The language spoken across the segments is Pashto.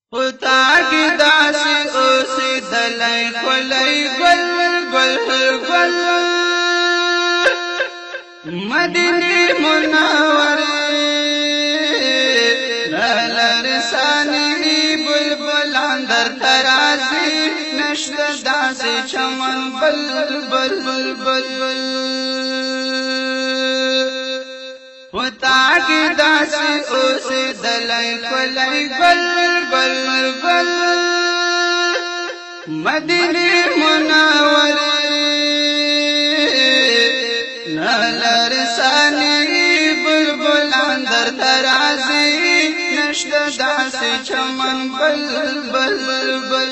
پتا کی داسی اوسی دلائی کلی گل گل گل مدینی منوری لرسانی بلبلان در ترازی نشت داسی چمن بل بل بل بل پتا کی داسی اوسی دلائی کلی گل گل گل مدینی منوری لرسانی بلبلان در ترازی نشت داسی چمن بل بل بل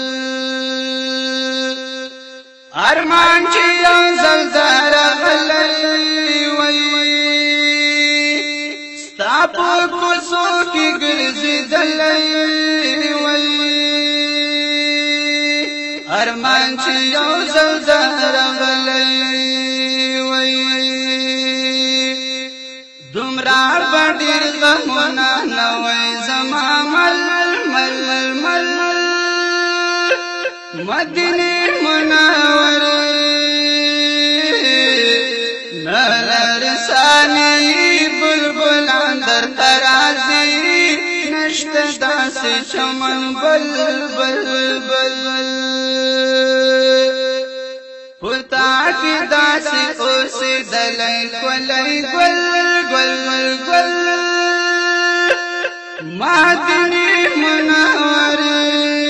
ارمان چی یو زلزار غلی وی ستا پا کوسو کی گرزی دلی وی ارمان چی یو زلزار غلی دمرا بدیر غمنا نوی زما مل مل مل مدینی منوری لرسانی بلبلان در ترازی نشت داسی چمن بل بل بل پتا کی داسی اوسی دلائی کلی گل گل گل مدینی منوری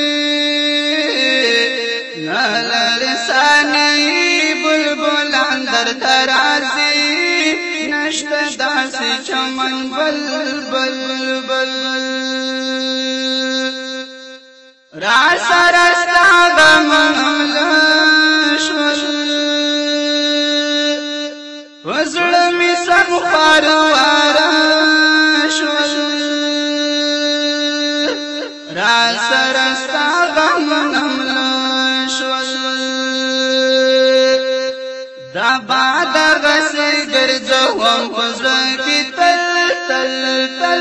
لرسانی بلبلان در ترازی نشت داسی چمن بل بل بل راسا راستا غمم وزړمی سم خاروارا شول راس رستا غمنم شول دا باد غسی ګرځوم وزړ کی تل تل تل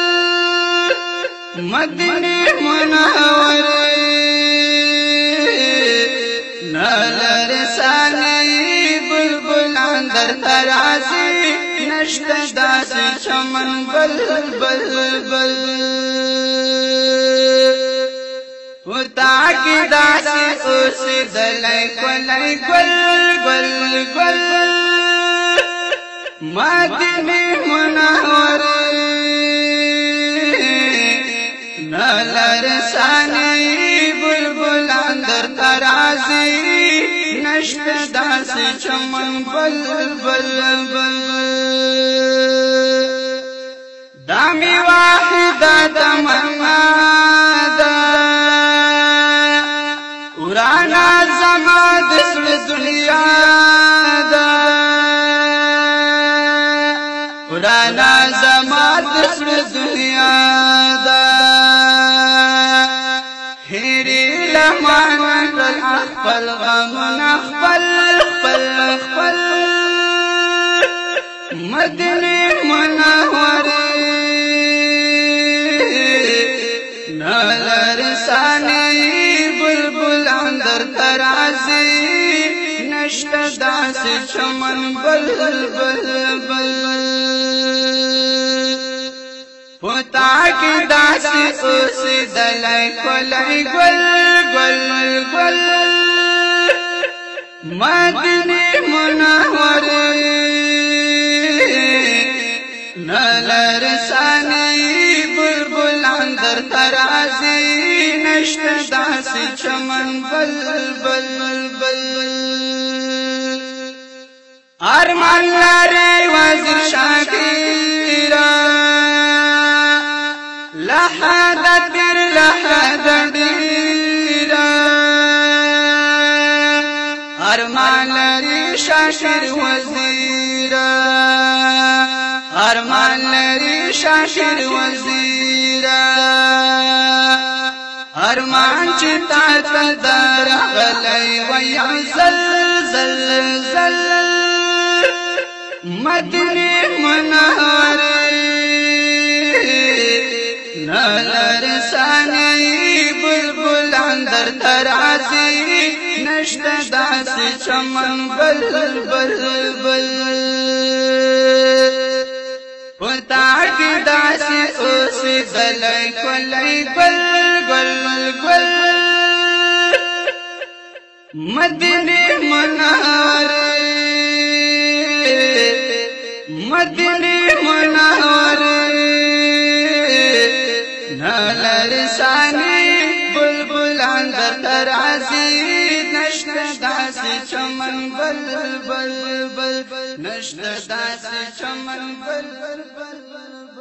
مدینی منوری لرسانی بلبلان در ترازی نشت داسی چمن بل بل بل پتا کی داسی اوسی دلائی کلی گل گل گل مدینی منوری لرسانی بلبلان در ترازی نشت داسی چمن بل بل بل دامی واحدہ تمنا دا اورانا زما دسل دنیا دا اورانا زما دسل دنیا دا هیری لمن اخفل غمن اخفل اخفل اخفل مدینی منوری لرسانی بلبلان در ترازی نشت داسی چمن بل بل بل پتا کی داسی اوسی دلائی کلی گل گل گل مدینی منوری لرسانی بلبلان در ترازی نشت داسی چمن بل بل بل ارمان لری وزیر شاکیرا لحظت در لحظت دیرا ارمان لری شاشر وزیرا ارمان لری شاشر وزیرا ارمان چتا تدار غلی وی زل زل زل مدینی منوری نالرسانی بلبل اندر ترعزی نشته داسی چمن بل بل بل پتاکی داسی اوسی دلی کلی گل گل گل مدینی منوری مدینی منوری نالرسانی بلبل اندر ترعزی نشته داسی چمن بل بل بل نشته داسی چمن بل بل بل